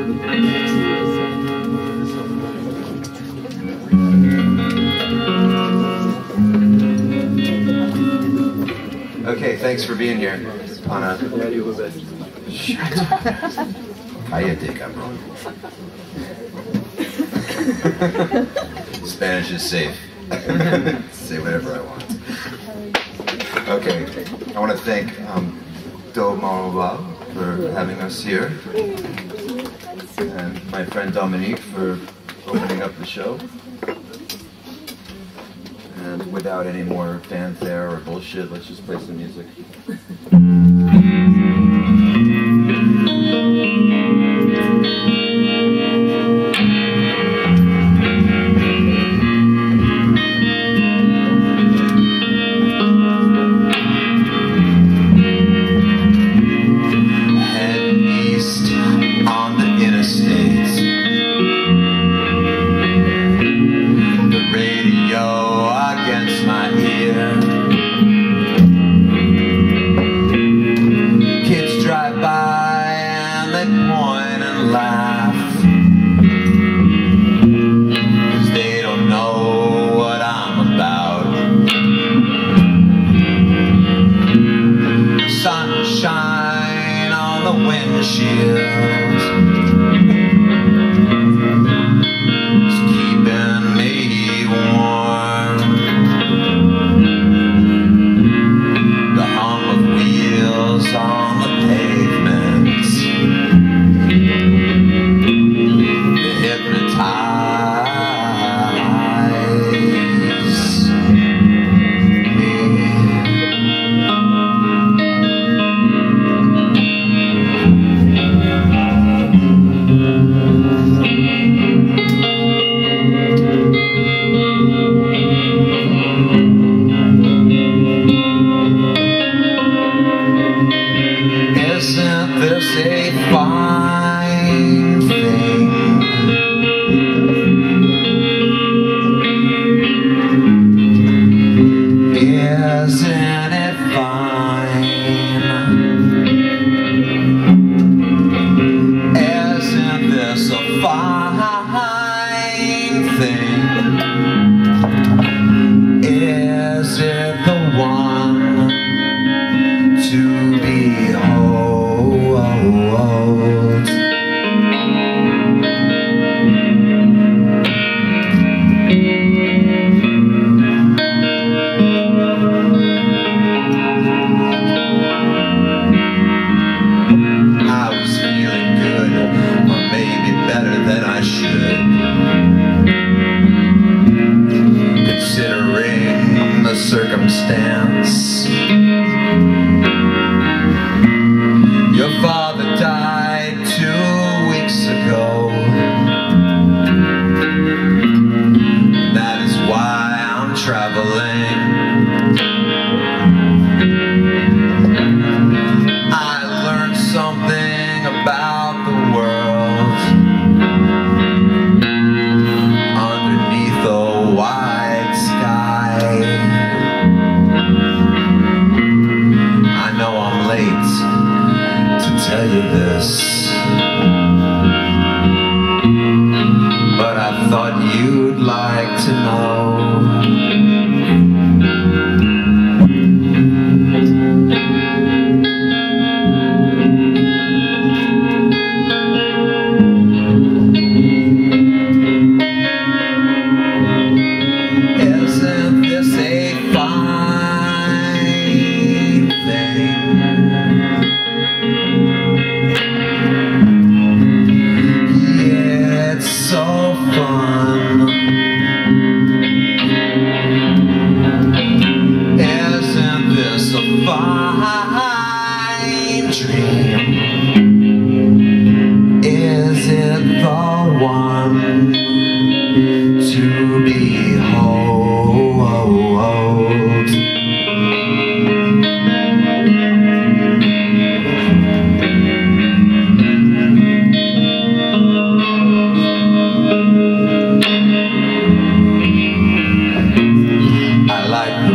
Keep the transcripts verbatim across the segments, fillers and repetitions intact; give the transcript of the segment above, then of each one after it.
Okay, thanks for being here on a... Shut up. Cállate, cabrón. Spanish is safe. Say whatever I want. Okay, I want to thank um, Do Marova for having us here, and my friend Dominique for opening up the show. And without any more fanfare or bullshit, let's just play some music.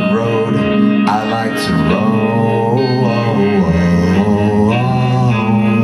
I like to roll.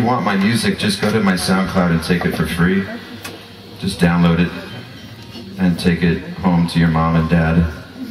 you want my music, just go to my SoundCloud and take it for free. Just download it and take it home to your mom and dad.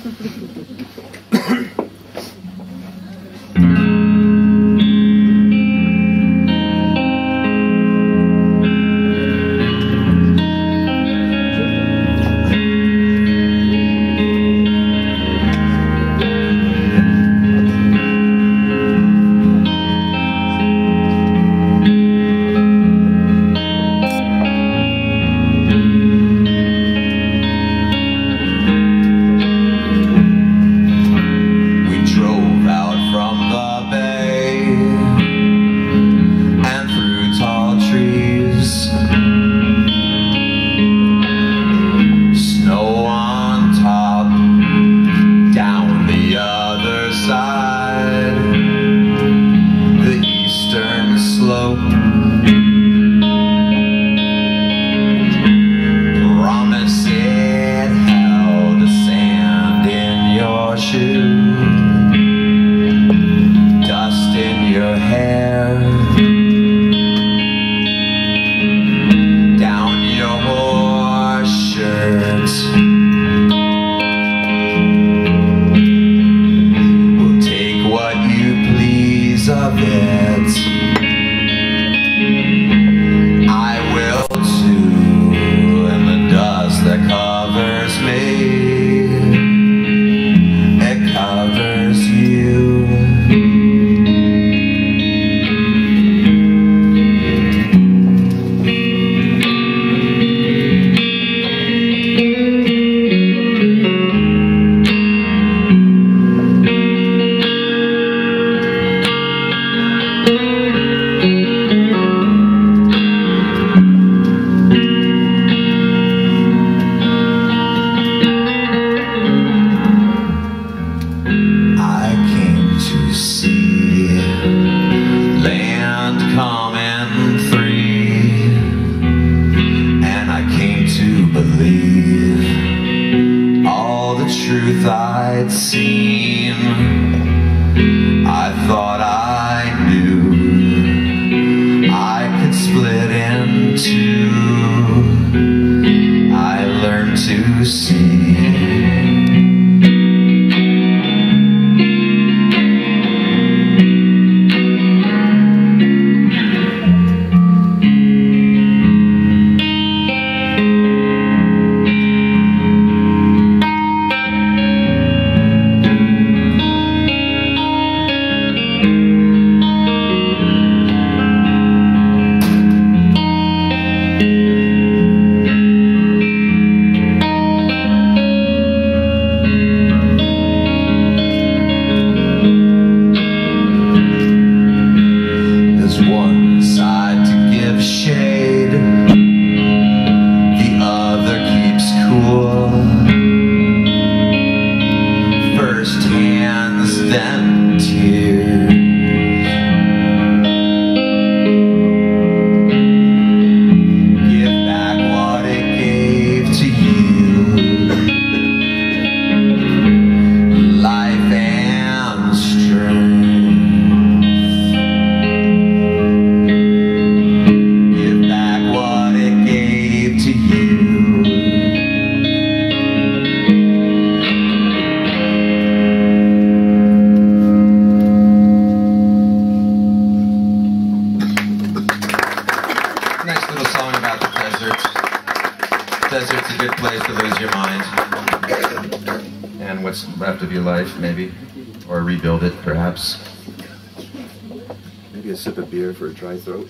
For a dry throat.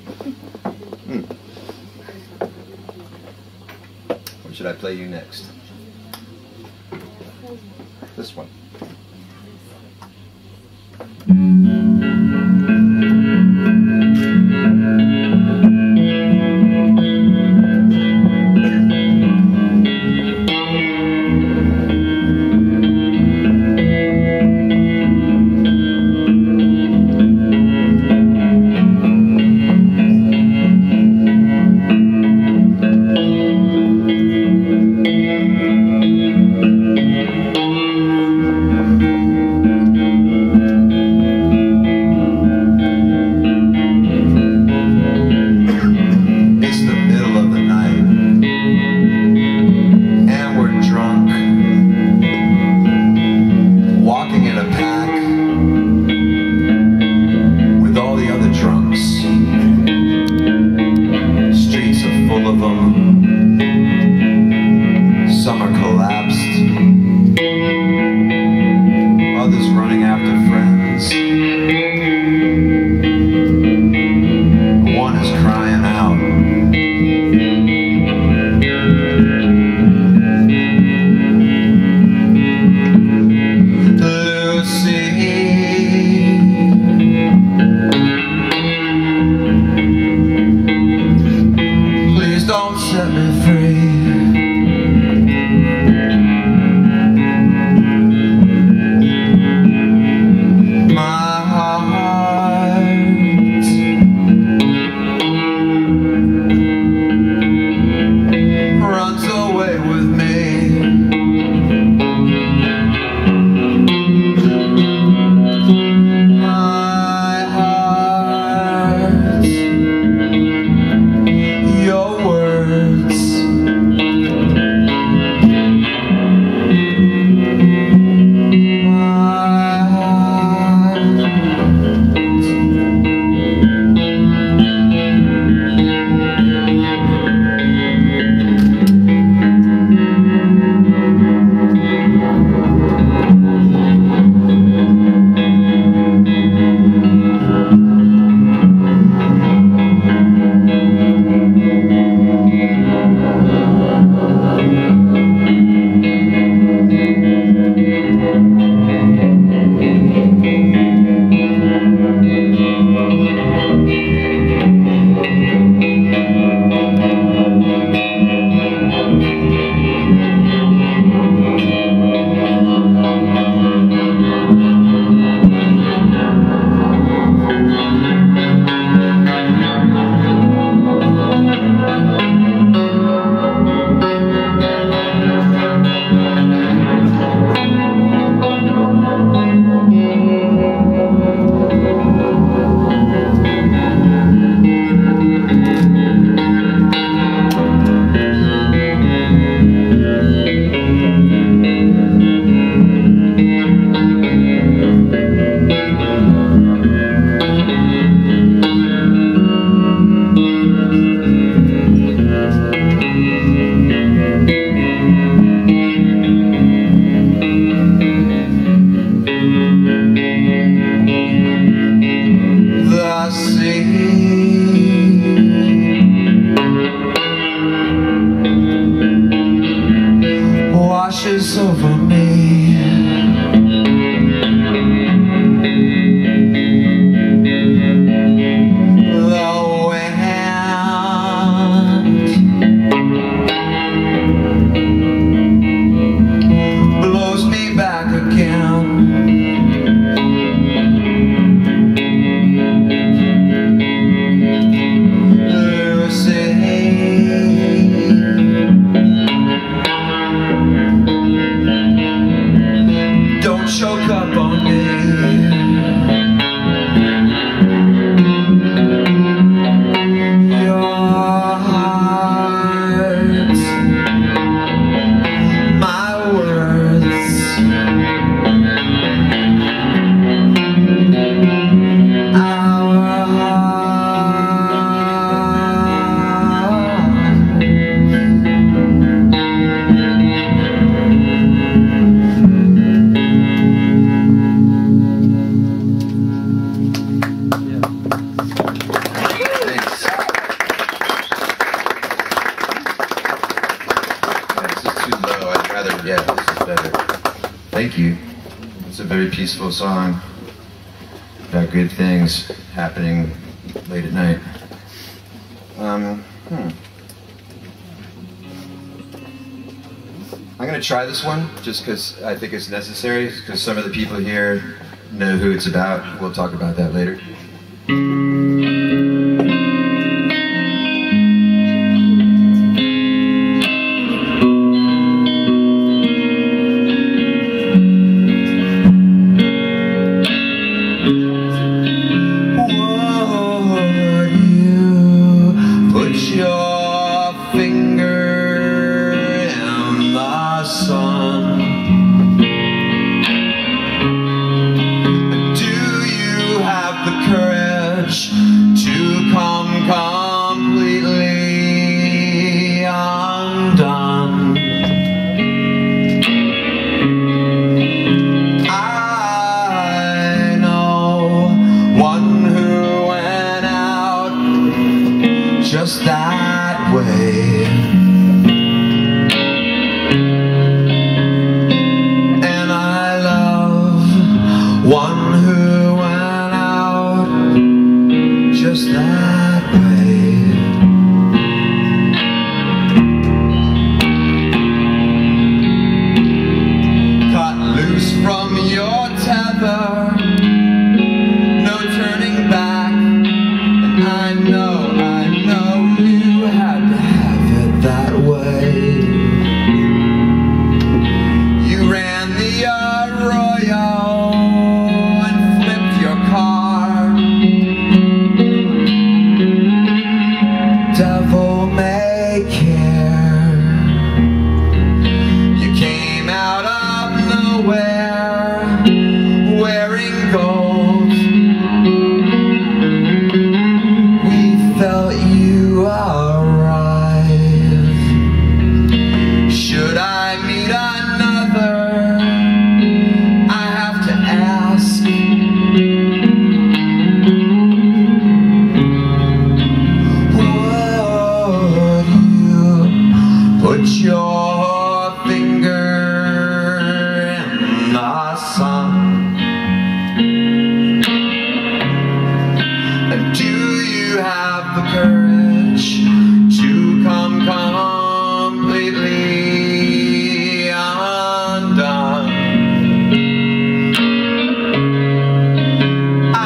Hmm. What should I play you next? This one. rather, yeah, this is better. Thank you. It's a very peaceful song about good things happening late at night. Um, hmm. I'm gonna try this one just because I think it's necessary, because some of the people here know who it's about. We'll talk about that later. Just that way, and I love one who went out just that way. Cut loose from your tether, no turning back, and I know that way. You ran the arroyo and flipped your car. Devil may care. You came out of nowhere wearing gold. We felt you alright. Should I meet another? I have to ask. Would you put your finger in the sun? And do you have the courage to come, come completely undone? I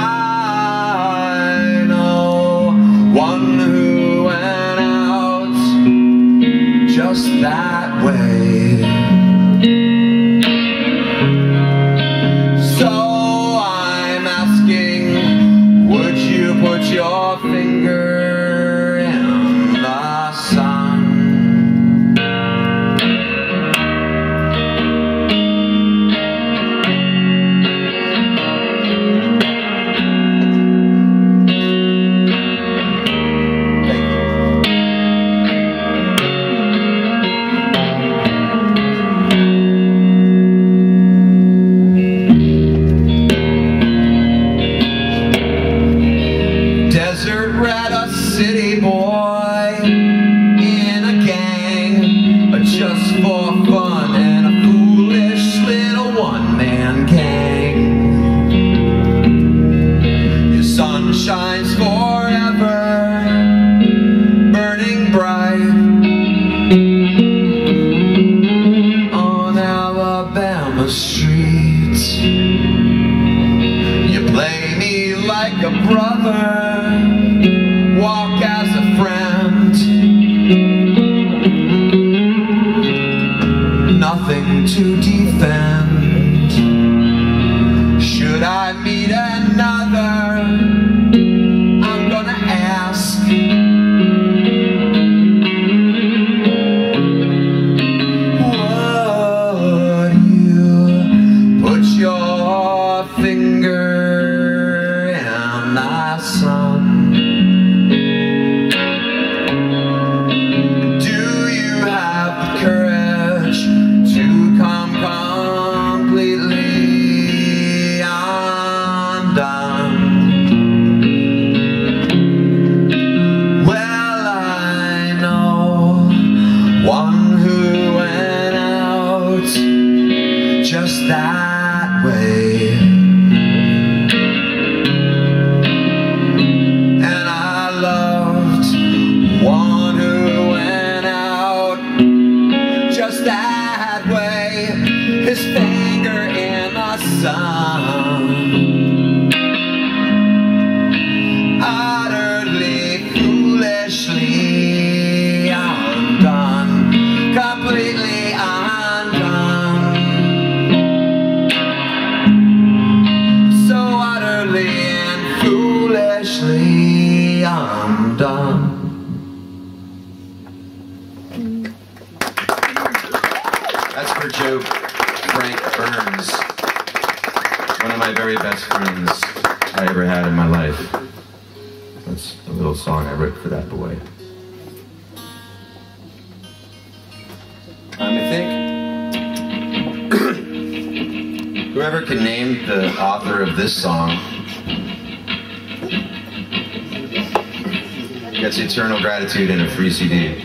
know one who went out just that way. So I'm asking, would you put your finger in the sun? Desert rat, a city boy in a gang, just for fun, and a foolish little one-man gang. Your sun shines forever, burning bright on Alabama streets. You play me like a brother, walk as a friend, nothing to defend. Should I meet another? I'm gonna ask. best friends I ever had in my life. That's a little song I wrote for that boy. Um, I think whoever can name the author of this song gets eternal gratitude and a free C D.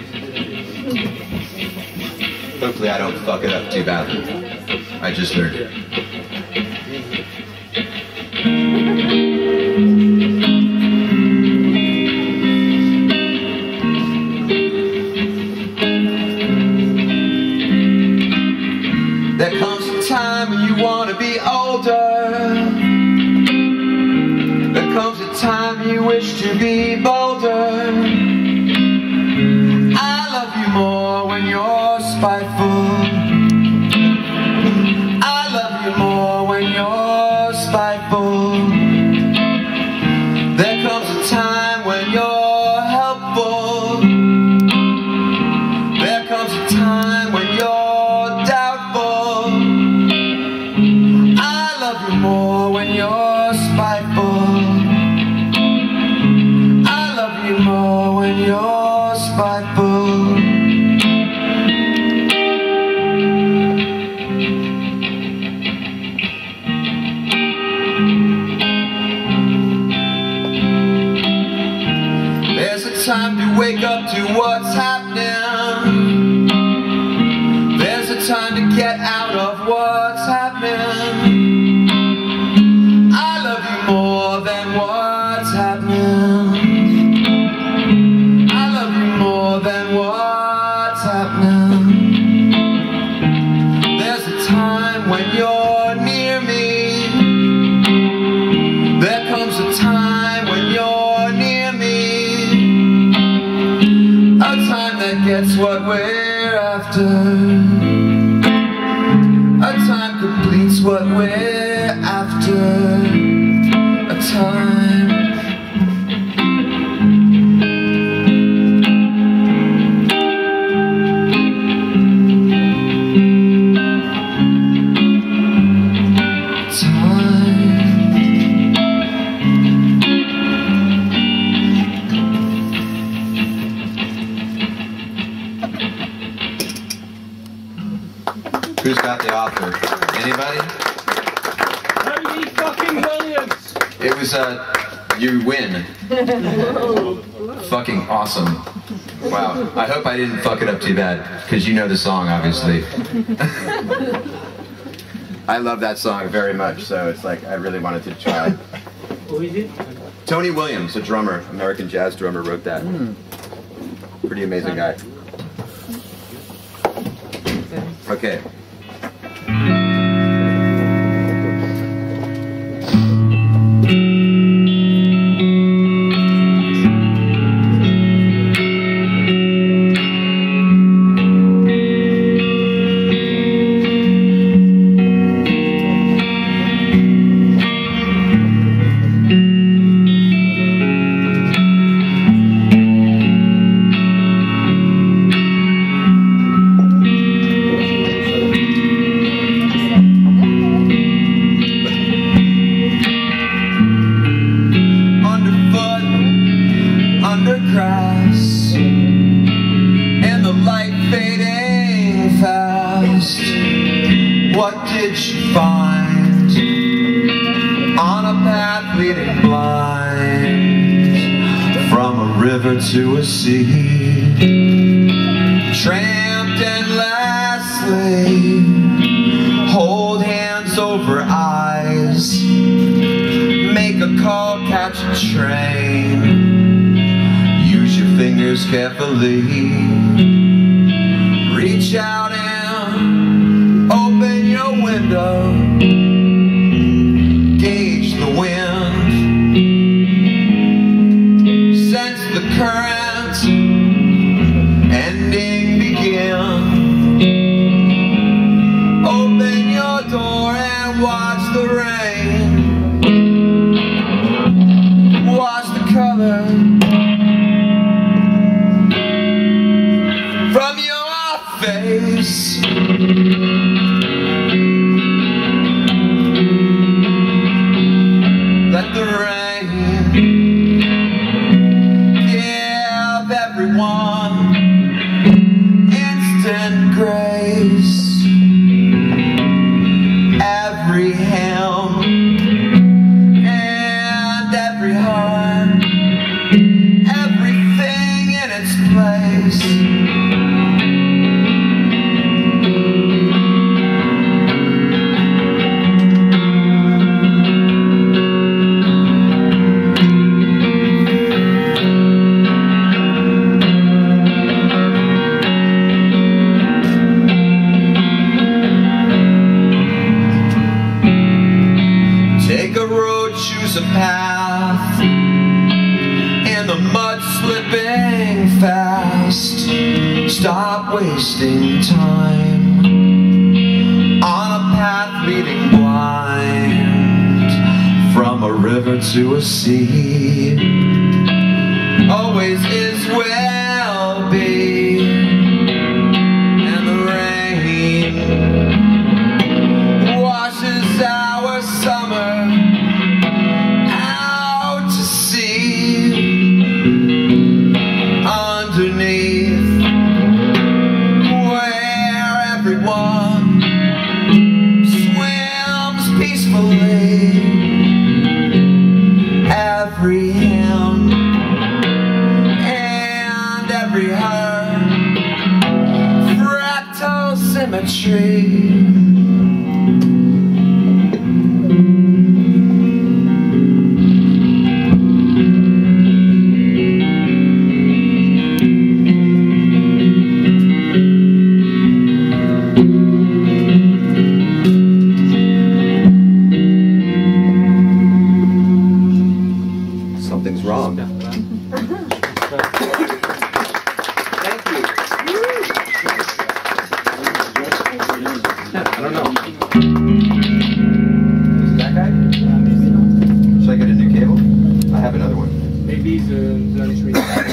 Hopefully I don't fuck it up too badly. I just learned it. There comes a time when you want to be older. There comes a time you wish to be bolder. I love you more when you're spiteful. I love you more when you're spiteful. There comes a time when you're helpful. There comes a time when you're doubtful. I love you more when you're spiteful. I love you more when you're spiteful. There's a time to wake up to what's happening. There's a time to get out of what's happening. I love you more than what's happening. I love you more than what's happening. There's a time when you're near me. There comes a time when you're near me. A time that gets what we're after. A time completes what we're after. A time. Who's got the author? Anybody? Tony fucking Williams! It was, uh, you win. Fucking awesome. Wow. I hope I didn't fuck it up too bad, because you know the song, obviously. I love that song very much, so it's like I really wanted to try. Who is it? Tony Williams, a drummer, American jazz drummer, wrote that. Pretty amazing guy. Okay. What did she find on a path leading blind from a river to a sea? Tramped endlessly, hold hands over eyes, make a call, catch a train, use your fingers carefully, reach out and open your window, gauge the wind, sense the current, ending begin. Open your door and watch the rain, watch the color from your face. everyone. Instant grace, every hymn and every heart, everything in its place. Choose a path in the mud, slipping fast. Stop wasting time on a path leading blind from a river to a sea. Always is, will be, and the rain washes our summer underneath, where everyone swims peacefully. Every hymn and every heart, fractal symmetry. Something's wrong. Thank you. I don't know. Is it that guy? Should I get a new cable? I have another one. Maybe the lunch.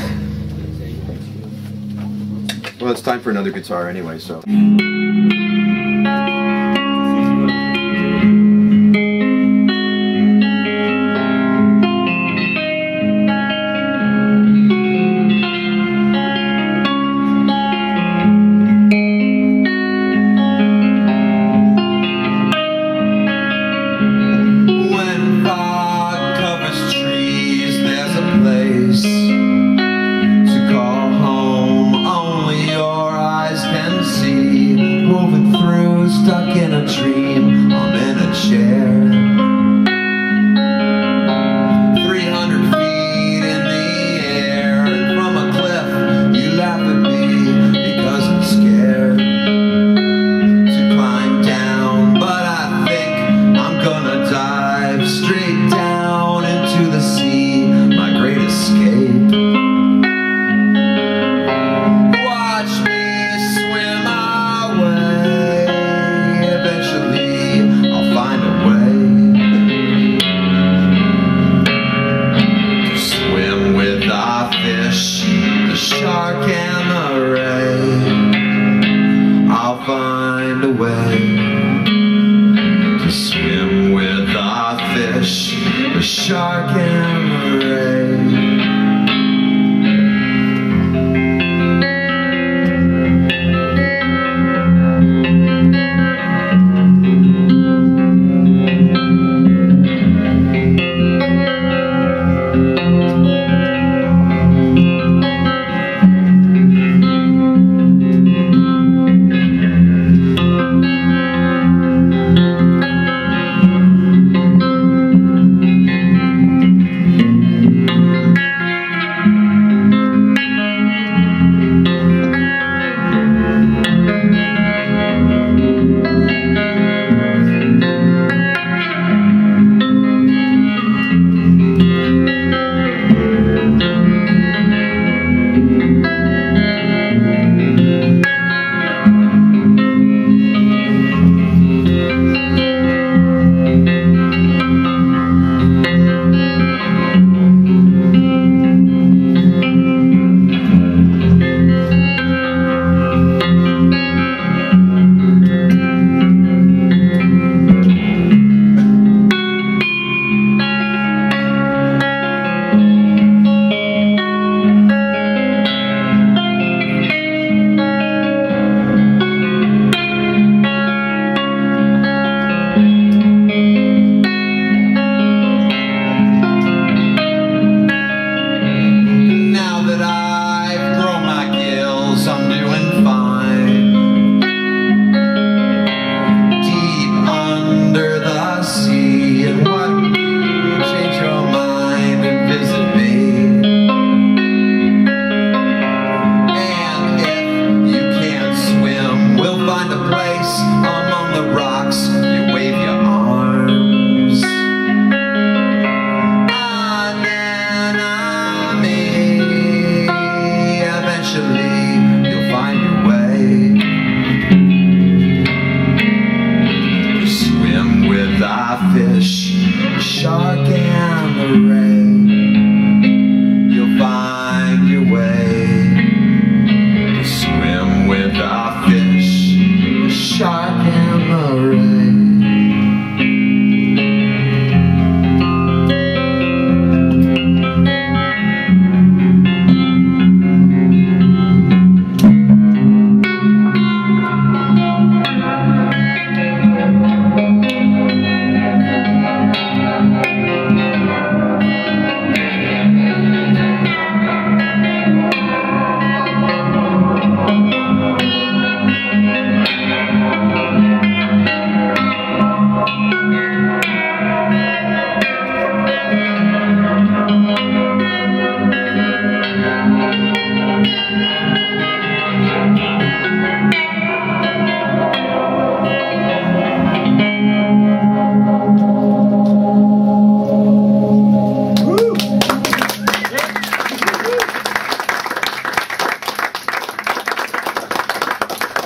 Well, it's time for another guitar anyway, so. Stuck in a dream, I'm in a chair. Three hundred feet in the air, and from a cliff you laugh at me because I'm scared to climb down. But I think I'm gonna dive straight down into the sea, my great escape. Watch me swim away. I'll find a way to swim with the fish, the shark and the ray. I'll find a way to swim with the fish, the shark and the ray.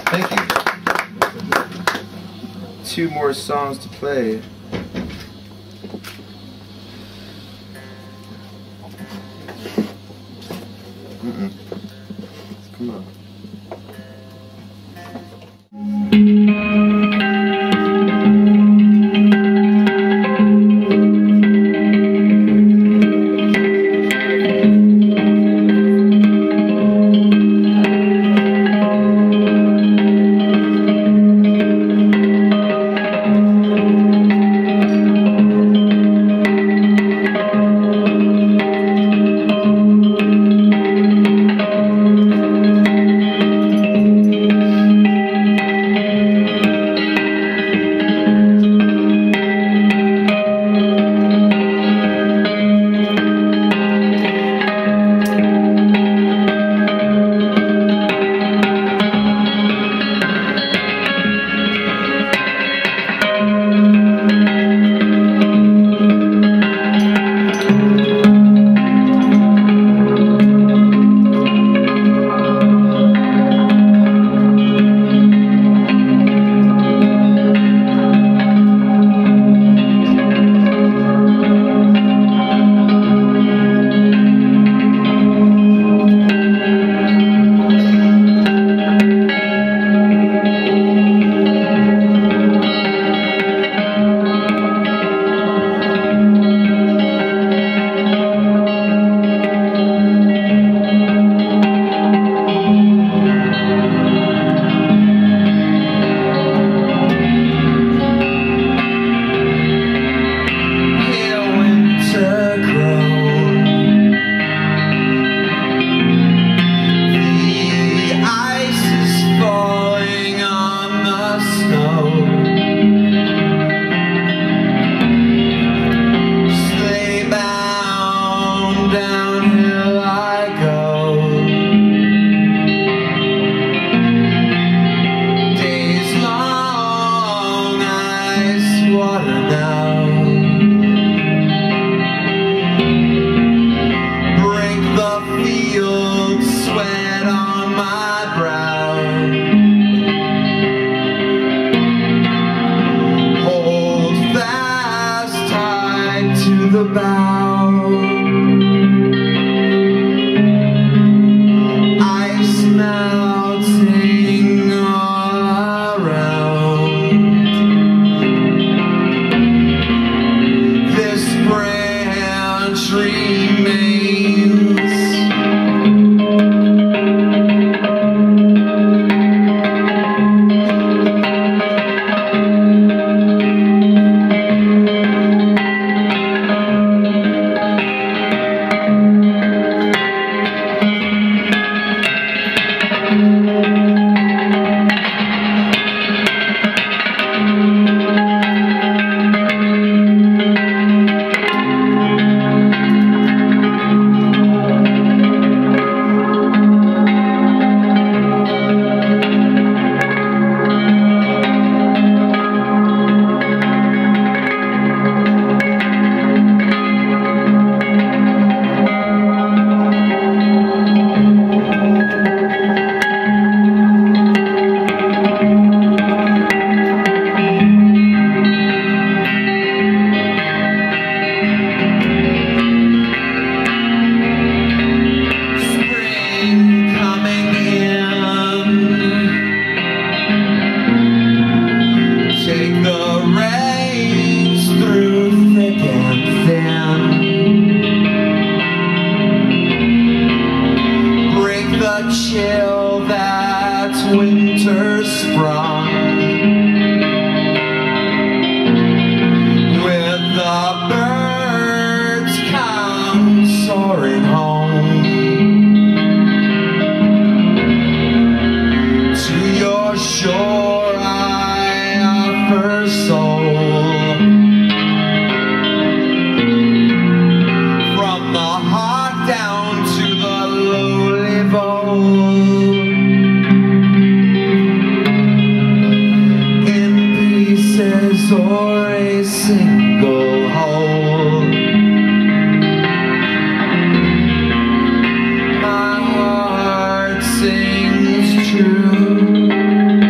Thank you. Two more songs to play. Mm-mm. Come on. My heart sings true.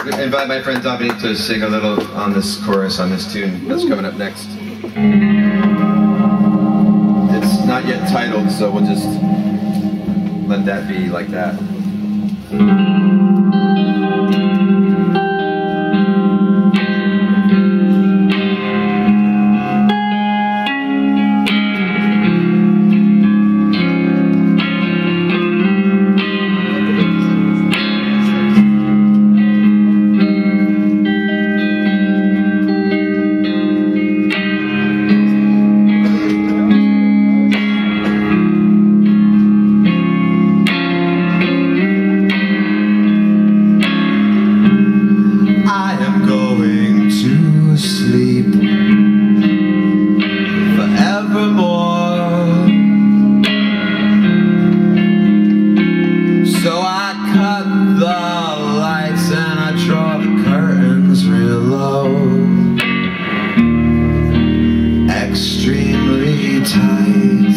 invite my friend Dominique to sing a little on this chorus on this tune that's coming up next. It's not yet titled, so we'll just let that be like that. Extremely tight.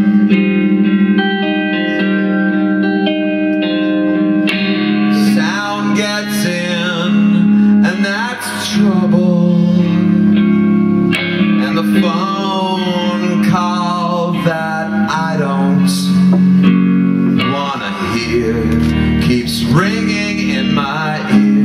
Sound gets in, and that's trouble. And the phone call that I don't wanna hear keeps ringing in my ear.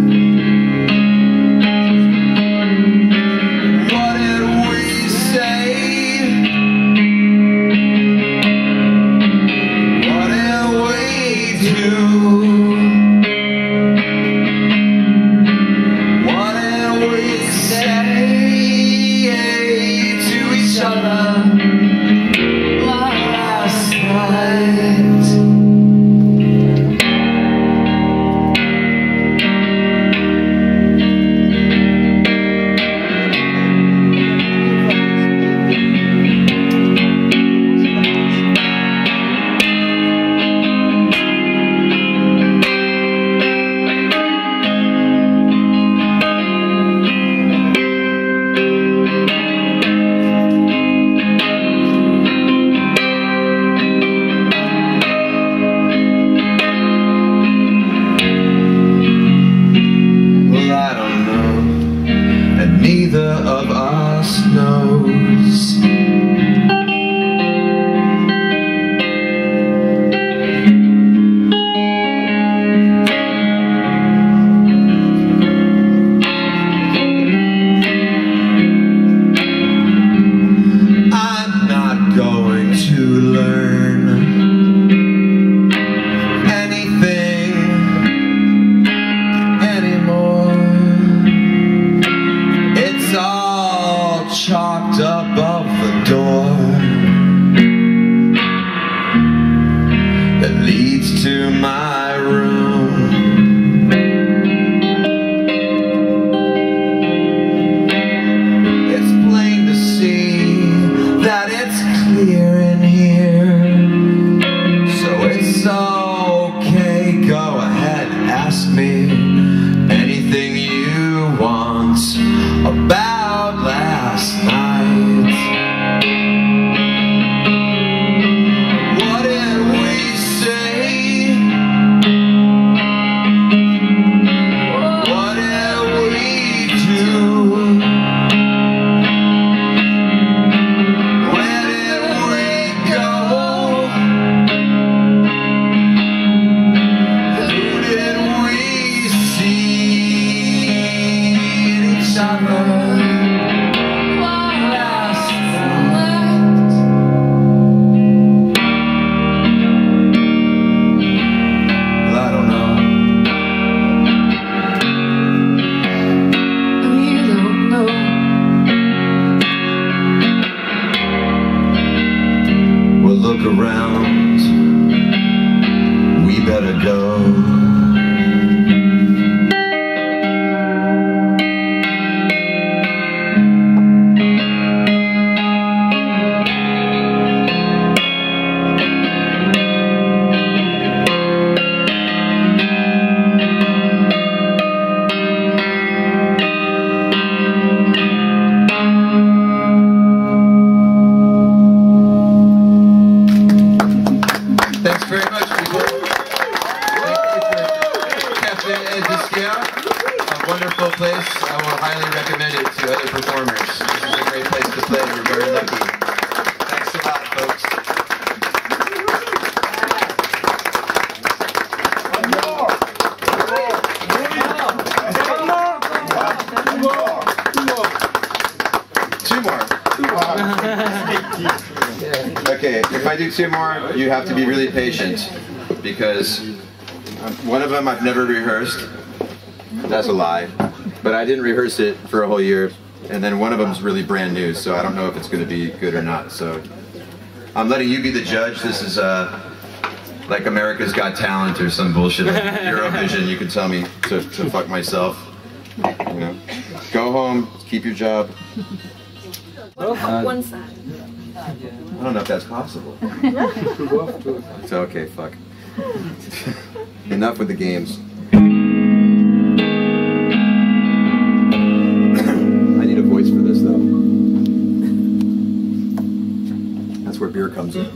Neither of us knows. I'm not going to learn anything anymore. It's all chalked above the door that leads to my room. It's plain to see that it's clear in here, so it's okay, go ahead, ask me anything you want about last night. What did we say? What did we do? Where did we go? Who did we see in each other? Look around, we better go. Thanks very much, people. Thank you for Cafe Ediskia. wonderful place. I will highly recommend it to other performers. This is a great place to play. We're very lucky. Thanks a lot, folks. One more. Two more. Two more. Okay, if I do two more, you have to be really patient because one of them I've never rehearsed. That's a lie. But I didn't rehearse it for a whole year. And then one of them's really brand new, so I don't know if it's going to be good or not. So I'm letting you be the judge. This is uh, like America's Got Talent or some bullshit like Eurovision. You can tell me to, to fuck myself. You know, go home, keep your job. Uh, One side. I don't know if that's possible. It's okay, fuck. Enough with the games. I need a voice for this though. That's where beer comes in.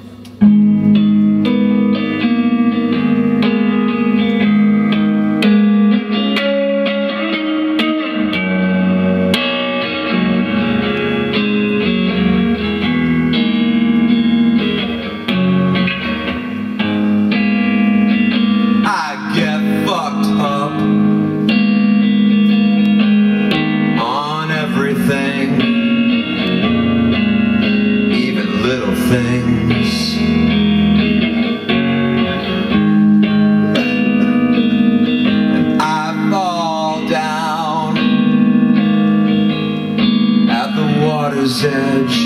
Edge,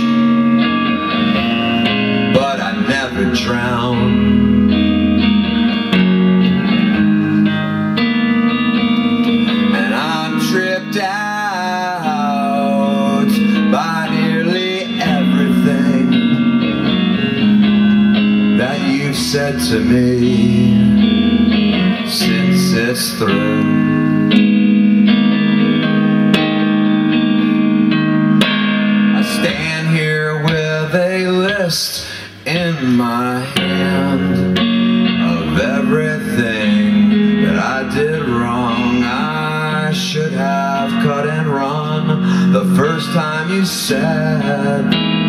but I never drown. And I'm tripped out by nearly everything that you've said to me since it's through. In my hand of everything that I did wrong. I should have cut and run the first time you said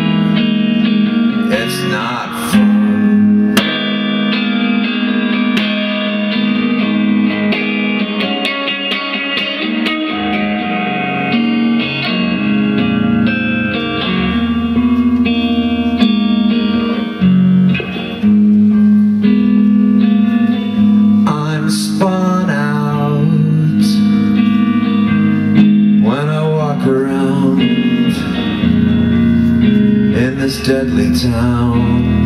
it's not fun. This deadly town,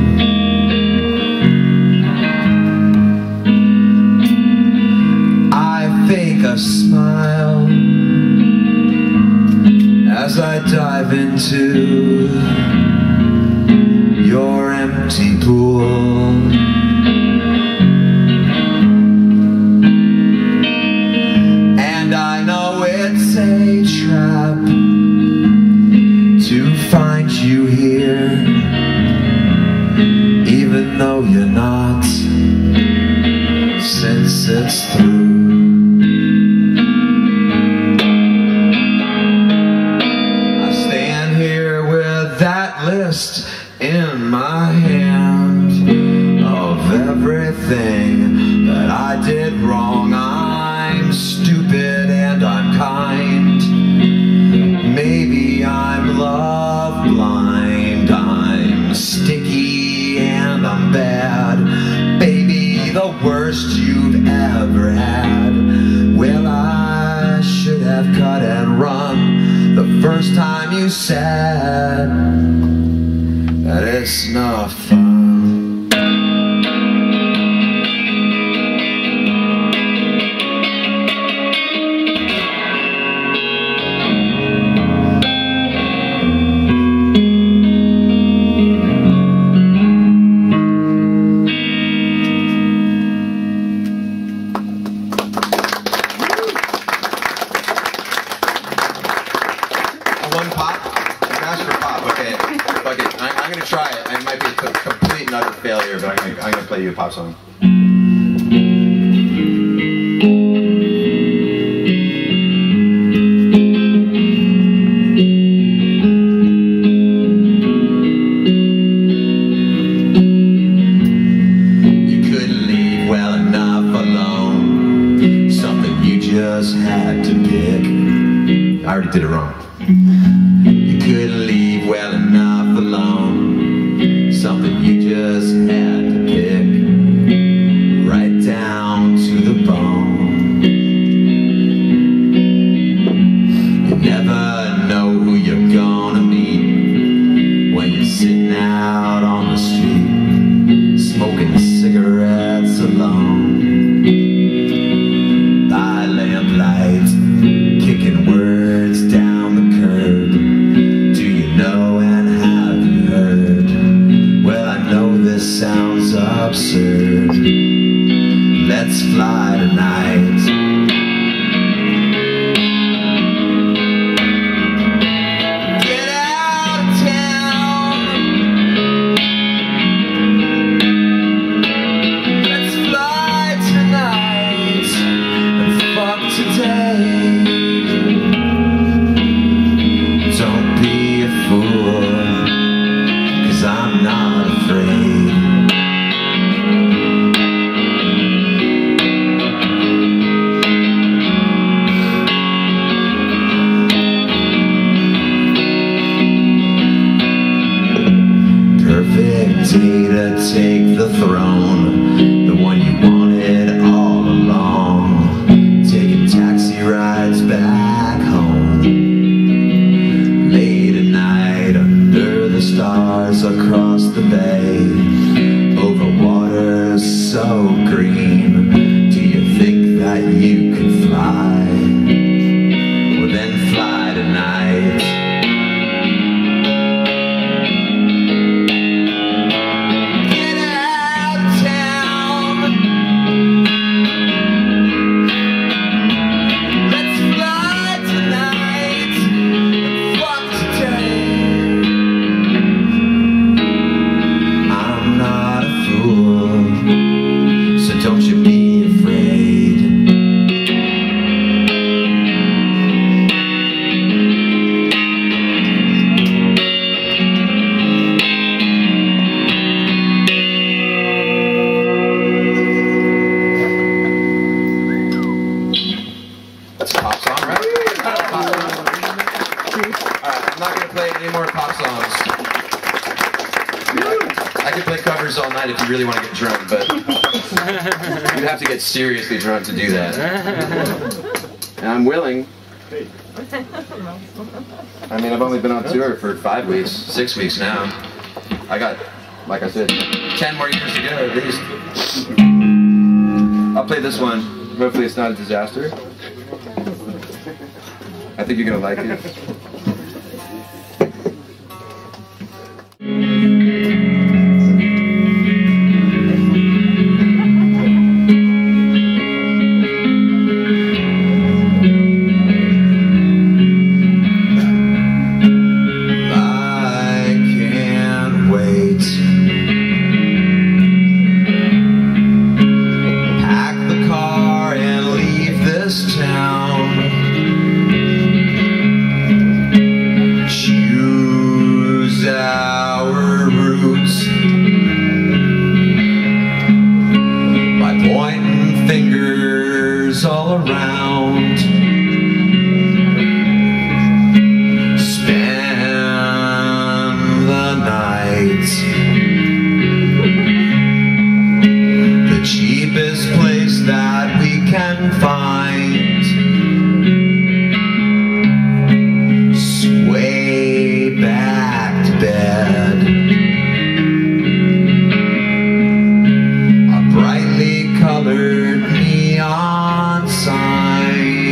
I fake a smile as I dive into your empty pool. And I know it's a trap to find you here, even though you're not, since it's through. I stand here with that list in my hand of everything that I did wrong. I'm stupid and I'm kind. Maybe I'm love blind, I'm sticky and I'm bad. Baby, the worst you've ever had. Well, I should have cut and run the first time you said that it's not fun. One pop? You asked for pop, okay. Fuck it. I, I'm gonna try it. It might be a complete and utter failure, but I'm gonna, I'm gonna play you a pop song. just had to pick. I already did it wrong. You couldn't leave well enough alone. Something you just had to pick. Right down to the bone. You never know who you're gonna meet when you're sitting out on the street, smoking cigarettes alone. By lamplight, kicking words down the curb. Do you know and have you heard? Well, I know this sounds absurd. Let's fly tonight. Get out of town. Let's fly tonight and fuck today. Don't be a fool, 'cause I'm not afraid. Perfect day to take the throne, the one you wanted all along. Taking taxi rides back home. Late at night under the stars across the bay, over waters so green. Do you think that you could fly? Well then fly tonight. Don't you be afraid. That's a pop song, right? Pop song. Alright, I'm not going to play any more pop songs. I could play covers all night if you really want to get drunk, but you'd have to get seriously drunk to do that. And I'm willing. I mean, I've only been on tour for five weeks, six weeks now. I got, like I said, ten more years to go at least. I'll play this one. Hopefully it's not a disaster. I think you're going to like it. All around, spend the night, the cheapest place that we can find, sway back to bed, a brightly colored neon sign.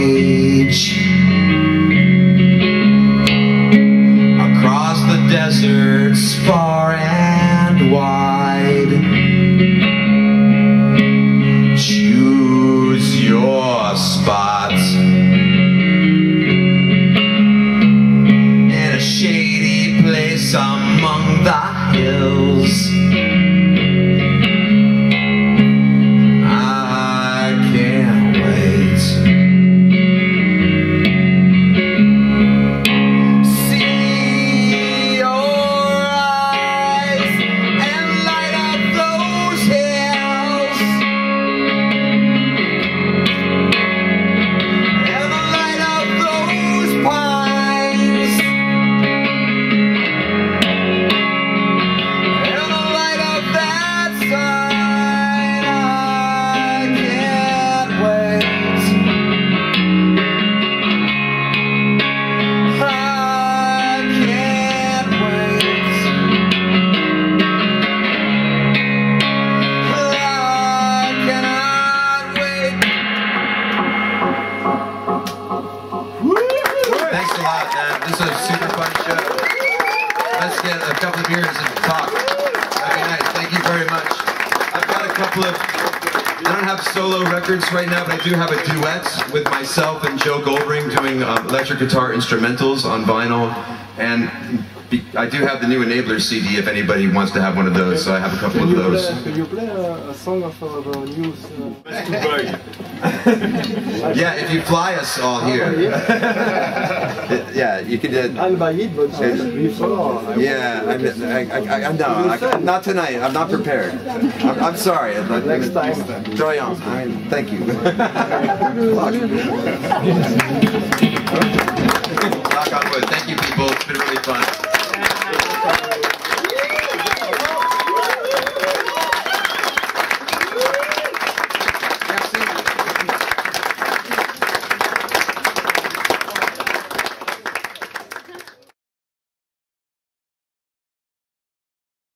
age. Across the deserts far and wide, choose your spot in a shady place among the hills. Thanks a lot, man. This is a super fun show. Let's get a couple of beers and talk. That'd be nice. Thank you very much. I've got a couple of, I don't have solo records right now, but I do have a duet with myself and Joe Goldring doing um, electric guitar instrumentals on vinyl. And be, I do have the new Enabler C D if anybody wants to have one of those, so I have a couple can of those. Play, can you play a, a song of uh, the news? Uh... Yeah, if you fly us all here. Yeah, you can. Uh, I'll buy it, but uh, before. Yeah, I, I, I, I, no, I, not tonight. I'm not prepared. I'm, I'm sorry. Next time. Troyant. I mean, thank you. Knock on wood. Thank you, people. It's been really fun.